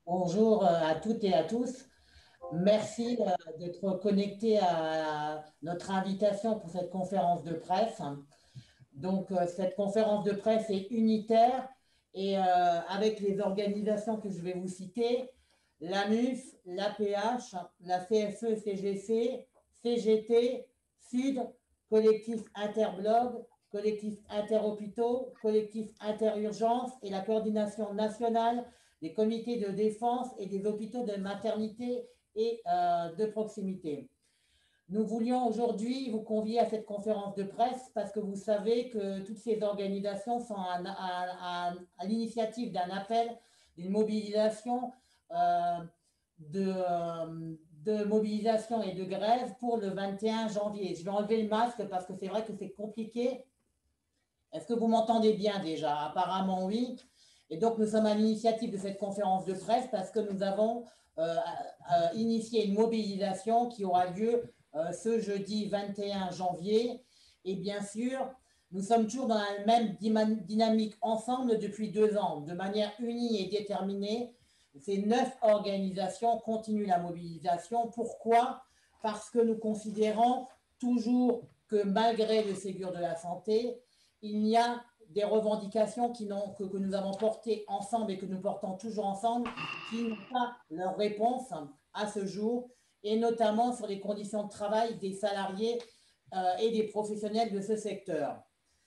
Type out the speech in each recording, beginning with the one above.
Bonjour à toutes et à tous. Merci d'être connectés à notre invitation pour cette conférence de presse. Cette conférence de presse est unitaire et avec les organisations que je vais vous citer, l'AMUF, l'APH, la CFE-CGC, CGT, SUD, collectif Interblog, collectif Interhôpitaux, collectif Interurgence et la coordination nationale des comités de défense et des hôpitaux de maternité et de proximité. Nous voulions aujourd'hui vous convier à cette conférence de presse parce que vous savez que toutes ces organisations sont à l'initiative d'un appel, d'une mobilisation, euh, de mobilisation et de grève pour le 21 janvier. Je vais enlever le masque parce que c'est vrai que c'est compliqué. Est-ce que vous m'entendez bien déjà? Apparemment oui. Et donc nous sommes à l'initiative de cette conférence de presse parce que nous avons initié une mobilisation qui aura lieu ce jeudi 21 janvier. Et bien sûr, nous sommes toujours dans la même dynamique ensemble depuis 2 ans, de manière unie et déterminée. Ces 9 organisations continuent la mobilisation. Pourquoi? Parce que nous considérons toujours que malgré le Ségur de la santé, il y a des revendications que nous avons portées ensemble et que nous portons toujours ensemble, qui n'ont pas leur réponse à ce jour, et notamment sur les conditions de travail des salariés et des professionnels de ce secteur.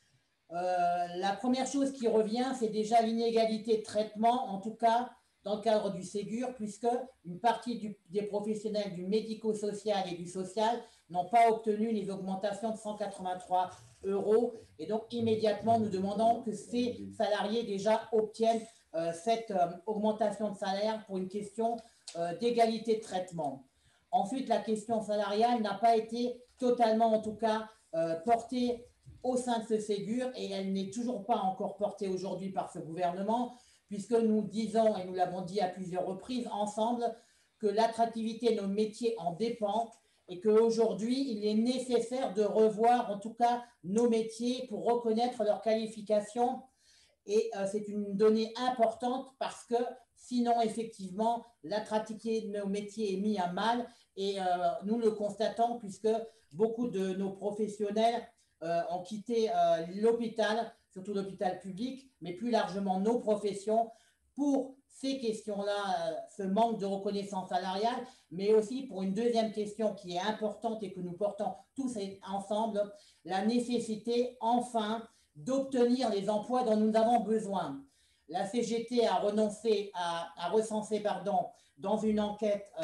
La première chose qui revient, c'est déjà l'inégalité de traitement, en tout cas dans le cadre du Ségur, puisque une partie des professionnels du médico-social et du social n'ont pas obtenu les augmentations de 183 euros. Et donc, immédiatement, nous demandons que ces salariés déjà obtiennent cette augmentation de salaire pour une question d'égalité de traitement. Ensuite, la question salariale n'a pas été totalement, en tout cas, portée au sein de ce Ségur et elle n'est toujours pas encore portée aujourd'hui par ce gouvernement, puisque nous disons, et nous l'avons dit à plusieurs reprises ensemble, que l'attractivité de nos métiers en dépend et qu'aujourd'hui, il est nécessaire de revoir en tout cas nos métiers pour reconnaître leurs qualifications. Et c'est une donnée importante parce que sinon, effectivement, l'attractivité de nos métiers est mise à mal et nous le constatons puisque beaucoup de nos professionnels ont quitté l'hôpital, surtout l'hôpital public, mais plus largement nos professions, pour ces questions-là, ce manque de reconnaissance salariale, mais aussi pour une deuxième question qui est importante et que nous portons tous ensemble, la nécessité enfin d'obtenir les emplois dont nous avons besoin. La CGT a renoncé à recenser dans une enquête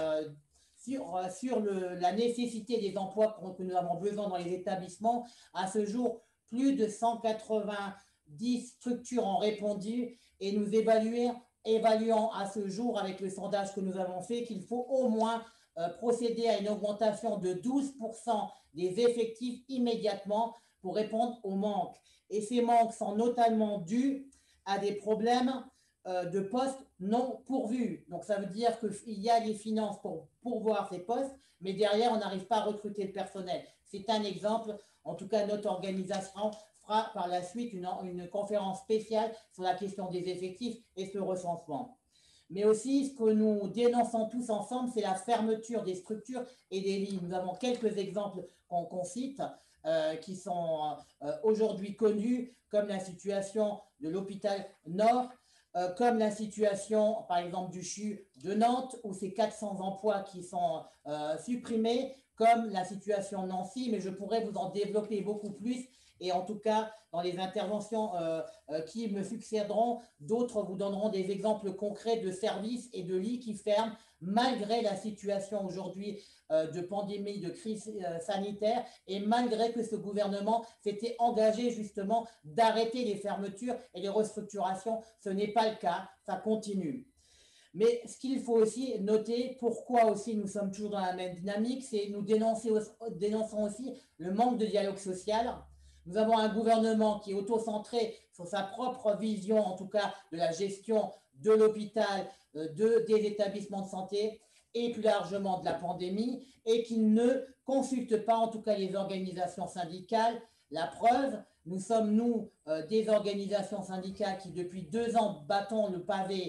sur la nécessité des emplois que nous avons besoin dans les établissements. À ce jour, plus de 190 structures ont répondu et nous évaluons à ce jour, avec le sondage que nous avons fait, qu'il faut au moins procéder à une augmentation de 12% des effectifs immédiatement pour répondre aux manques. Et ces manques sont notamment dus à des problèmes de postes non pourvus. Donc ça veut dire qu'il y a les finances pour pourvoir ces postes, mais derrière, on n'arrive pas à recruter le personnel. C'est un exemple. En tout cas, notre organisation fera par la suite une conférence spéciale sur la question des effectifs et ce recensement. Mais aussi, ce que nous dénonçons tous ensemble, c'est la fermeture des structures et des lits. Nous avons quelques exemples qu'on cite qui sont aujourd'hui connus, comme la situation de l'hôpital Nord, comme la situation, par exemple, du CHU de Nantes, où c'est 400 emplois qui sont supprimés, comme la situation de Nancy, mais je pourrais vous en développer beaucoup plus. Et en tout cas, dans les interventions qui me succéderont, d'autres vous donneront des exemples concrets de services et de lits qui ferment, malgré la situation aujourd'hui de pandémie, de crise sanitaire, et malgré que ce gouvernement s'était engagé justement d'arrêter les fermetures et les restructurations. Ce n'est pas le cas, ça continue. Mais ce qu'il faut aussi noter, pourquoi aussi nous sommes toujours dans la même dynamique, c'est nous dénonçons aussi le manque de dialogue social. Nous avons un gouvernement qui est auto-centré sur sa propre vision, en tout cas, de la gestion de l'hôpital, des établissements de santé et plus largement de la pandémie, et qui ne consulte pas, en tout cas, les organisations syndicales. La preuve, nous sommes, nous, des organisations syndicales qui, depuis 2 ans, battons le pavé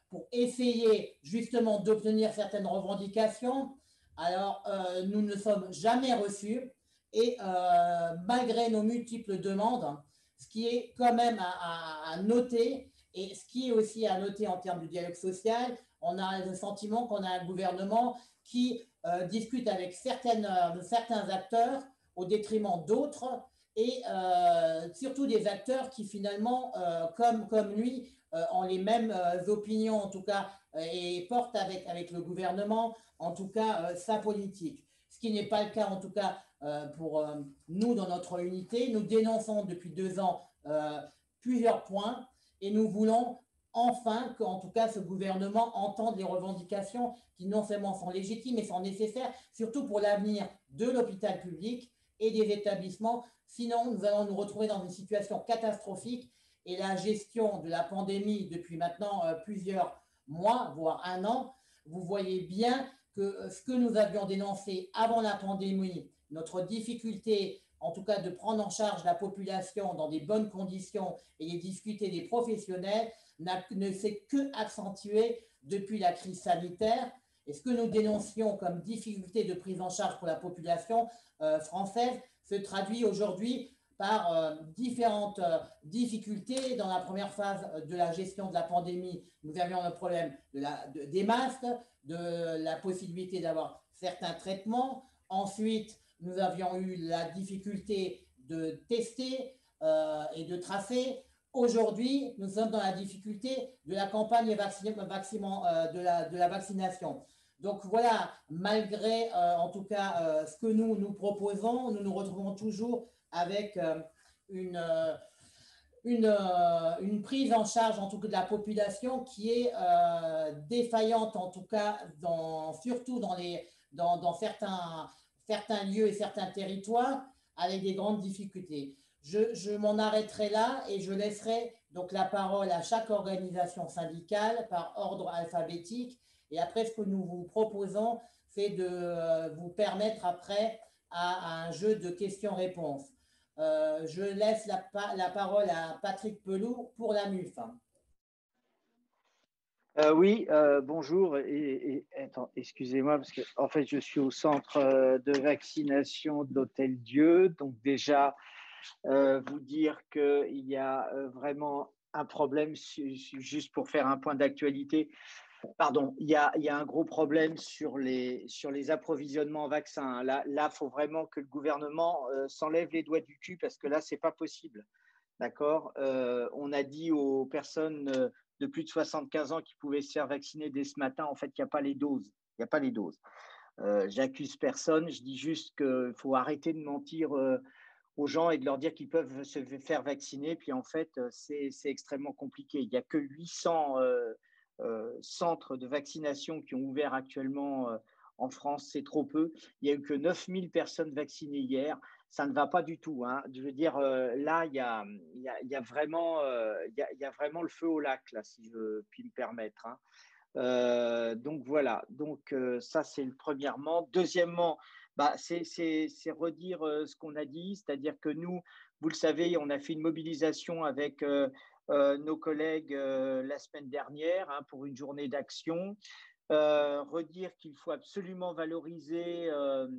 pour essayer justement d'obtenir certaines revendications. Alors, nous ne sommes jamais reçus et malgré nos multiples demandes, ce qui est quand même à noter et ce qui est aussi à noter en termes de dialogue social, on a le sentiment qu'on a un gouvernement qui discute avec certains acteurs au détriment d'autres et surtout des acteurs qui finalement, comme lui, ont les mêmes opinions en tout cas et portent avec le gouvernement en tout cas sa politique. Ce qui n'est pas le cas en tout cas pour nous dans notre unité. Nous dénonçons depuis 2 ans plusieurs points et nous voulons enfin qu'en tout cas ce gouvernement entende les revendications qui non seulement sont légitimes mais sont nécessaires, surtout pour l'avenir de l'hôpital public et des établissements. Sinon, nous allons nous retrouver dans une situation catastrophique et la gestion de la pandémie depuis maintenant plusieurs mois, voire un an, vous voyez bien que ce que nous avions dénoncé avant la pandémie, notre difficulté en tout cas de prendre en charge la population dans des bonnes conditions et les difficultés des professionnels, ne s'est que accentué depuis la crise sanitaire. Et ce que nous dénoncions comme difficulté de prise en charge pour la population française se traduit aujourd'hui par différentes difficultés. Dans la première phase de la gestion de la pandémie, nous avions le problème des masques, de la possibilité d'avoir certains traitements. Ensuite, nous avions eu la difficulté de tester et de tracer. Aujourd'hui, nous sommes dans la difficulté de la campagne de la vaccination. Donc voilà, malgré en tout cas ce que nous proposons, nous nous retrouvons toujours avec une prise en charge en tout cas de la population qui est défaillante en tout cas surtout dans certains lieux et certains territoires avec des grandes difficultés. Je m'en arrêterai là et je laisserai donc la parole à chaque organisation syndicale par ordre alphabétique. Et après, ce que nous vous proposons, c'est de vous permettre après à un jeu de questions-réponses. Je laisse la parole à Patrick Pelou pour la MUF. Oui, bonjour. Attends, excusez-moi, parce que en fait, je suis au centre de vaccination d'Hôtel-Dieu. Donc déjà, vous dire qu'il y a vraiment un problème, juste pour faire un point d'actualité. Pardon, il y a un gros problème sur les approvisionnements en vaccins. Là, faut vraiment que le gouvernement s'enlève les doigts du cul parce que là, c'est pas possible. D'accord. On a dit aux personnes de plus de 75 ans qui pouvaient se faire vacciner dès ce matin, en fait, il n'y a pas les doses. Il n'y a pas les doses. J'accuse personne, je dis juste qu'il faut arrêter de mentir aux gens et de leur dire qu'ils peuvent se faire vacciner. Puis en fait, c'est extrêmement compliqué. Il n'y a que 800 centres de vaccination qui ont ouvert actuellement en France, c'est trop peu. Il n'y a eu que 9000 personnes vaccinées hier. Ça ne va pas du tout, hein. Je veux dire, là, il y a vraiment le feu au lac, là, si je puis me permettre, hein. Donc voilà, donc ça c'est le premièrement. Deuxièmement, c'est redire ce qu'on a dit, c'est-à-dire que nous, vous le savez, on a fait une mobilisation avec nos collègues la semaine dernière, hein, pour une journée d'action. Redire qu'il faut absolument valoriser,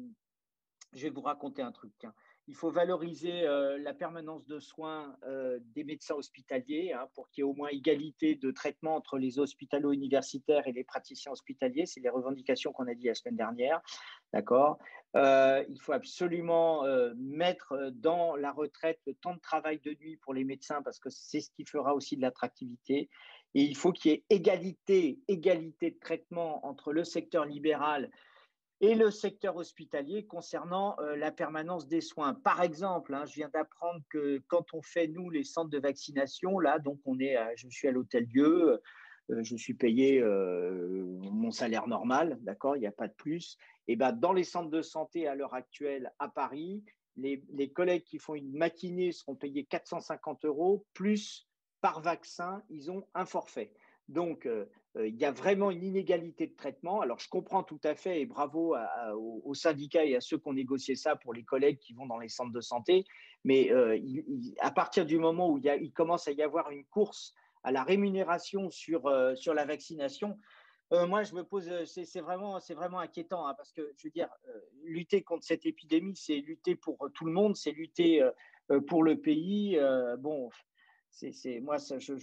je vais vous raconter un truc, hein. Il faut valoriser la permanence de soins des médecins hospitaliers, hein, pour qu'il y ait au moins égalité de traitement entre les hospitalo-universitaires et les praticiens hospitaliers. C'est les revendications qu'on a dit la semaine dernière. D'accord. Il faut absolument mettre dans la retraite le temps de travail de nuit pour les médecins parce que c'est ce qui fera aussi de l'attractivité. Et il faut qu'il y ait égalité de traitement entre le secteur libéral et le secteur hospitalier concernant la permanence des soins. Par exemple, hein, je viens d'apprendre que quand on fait, nous, les centres de vaccination, là, donc je suis à l'Hôtel-Dieu, je suis payé mon salaire normal, d'accord, il n'y a pas de plus. Et ben, dans les centres de santé à l'heure actuelle à Paris, les collègues qui font une matinée seront payés 450 € plus par vaccin, ils ont un forfait. Donc, il y a vraiment une inégalité de traitement. Alors, je comprends tout à fait et bravo aux syndicats et à ceux qui ont négocié ça pour les collègues qui vont dans les centres de santé. Mais à partir du moment où il commence à y avoir une course à la rémunération sur la vaccination, moi, je me pose, c'est vraiment inquiétant, hein, parce que, je veux dire, lutter contre cette épidémie, c'est lutter pour tout le monde, c'est lutter pour le pays. Bon, moi,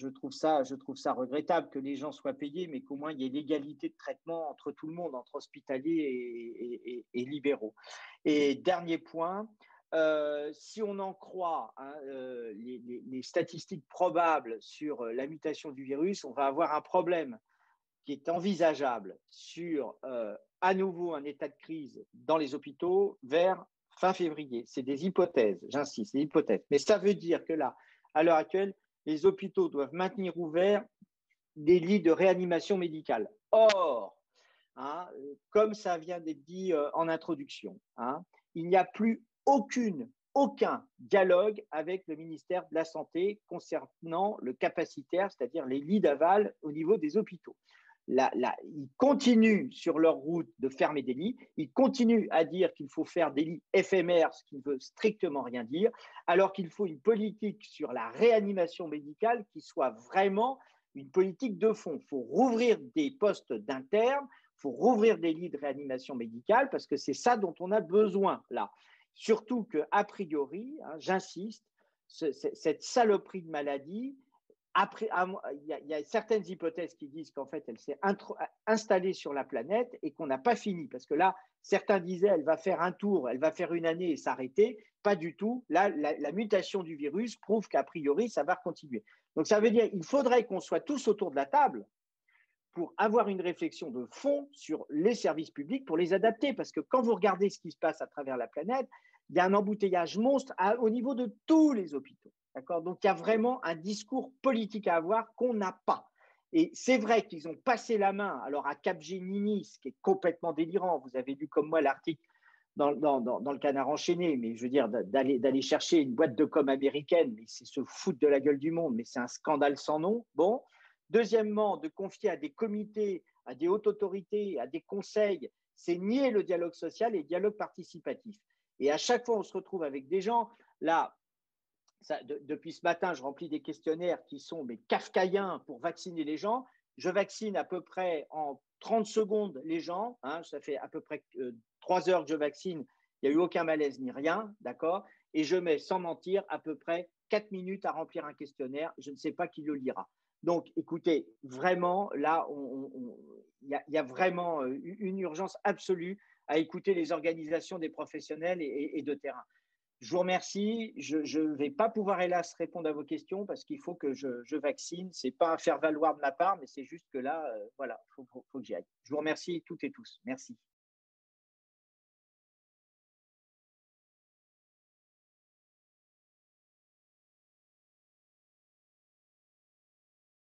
je trouve ça regrettable que les gens soient payés, mais qu'au moins il y ait l'égalité de traitement entre tout le monde, entre hospitaliers et libéraux. Et dernier point, si on en croit, hein, les statistiques probables sur la mutation du virus, on va avoir un problème qui est envisageable sur à nouveau un état de crise dans les hôpitaux vers fin février. C'est des hypothèses, j'insiste, des hypothèses. Mais ça veut dire que là, à l'heure actuelle, les hôpitaux doivent maintenir ouverts des lits de réanimation médicale. Or, hein, comme ça vient d'être dit en introduction, hein, il n'y a plus aucun dialogue avec le ministère de la Santé concernant le capacitaire, c'est-à-dire les lits d'aval au niveau des hôpitaux. Ils continuent sur leur route de fermer des lits, ils continuent à dire qu'il faut faire des lits éphémères, ce qui ne veut strictement rien dire, alors qu'il faut une politique sur la réanimation médicale qui soit vraiment une politique de fond. Il faut rouvrir des postes d'internes, il faut rouvrir des lits de réanimation médicale, parce que c'est ça dont on a besoin là. Surtout qu'a priori, hein, j'insiste, cette saloperie de maladie, après, il y a certaines hypothèses qui disent qu'en fait, elle s'est installée sur la planète et qu'on n'a pas fini. Parce que là, certains disaient elle va faire un tour, elle va faire une année et s'arrêter. Pas du tout. Là, la mutation du virus prouve qu'a priori, ça va continuer. Donc, ça veut dire qu'il faudrait qu'on soit tous autour de la table pour avoir une réflexion de fond sur les services publics, pour les adapter. Parce que quand vous regardez ce qui se passe à travers la planète, il y a un embouteillage monstre au niveau de tous les hôpitaux. D'accord ? Donc, il y a vraiment un discours politique à avoir qu'on n'a pas. Et c'est vrai qu'ils ont passé la main alors à Capgemini, ce qui est complètement délirant. Vous avez lu comme moi l'article dans le Canard enchaîné, mais je veux dire, d'aller chercher une boîte de com américaine, mais c'est se foutre de la gueule du monde, mais c'est un scandale sans nom. Bon. Deuxièmement, de confier à des comités, à des hautes autorités, à des conseils, c'est nier le dialogue social et le dialogue participatif. Et à chaque fois, on se retrouve avec des gens, là, depuis ce matin, je remplis des questionnaires qui sont kafkaïens pour vacciner les gens. Je vaccine à peu près en 30 secondes les gens. Hein, ça fait à peu près 3 heures que je vaccine. Il n'y a eu aucun malaise ni rien, d'accord ? Et je mets, sans mentir, à peu près 4 minutes à remplir un questionnaire. Je ne sais pas qui le lira. Donc, écoutez, vraiment, là, il y a vraiment une urgence absolue à écouter les organisations des professionnels et de terrain. Je vous remercie. Je ne vais pas pouvoir, hélas, répondre à vos questions parce qu'il faut que je vaccine. Ce n'est pas un faire-valoir de ma part, mais c'est juste que là, voilà, il faut que j'y aille. Je vous remercie toutes et tous. Merci.